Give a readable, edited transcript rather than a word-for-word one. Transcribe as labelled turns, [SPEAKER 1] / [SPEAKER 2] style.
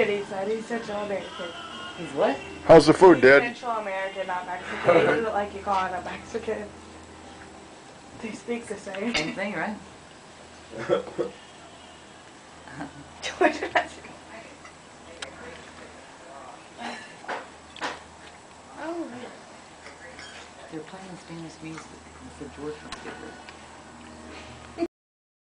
[SPEAKER 1] he said. He's Central American.
[SPEAKER 2] He's what?
[SPEAKER 3] How's the food,
[SPEAKER 1] He's
[SPEAKER 3] Dad?
[SPEAKER 1] Central American, not Mexican. He doesn't like you calling him Mexican. They speak the same.
[SPEAKER 2] Same thing, right?
[SPEAKER 1] George Mexican.
[SPEAKER 2] They're playing Spanish music. I said George wants to get rid of it.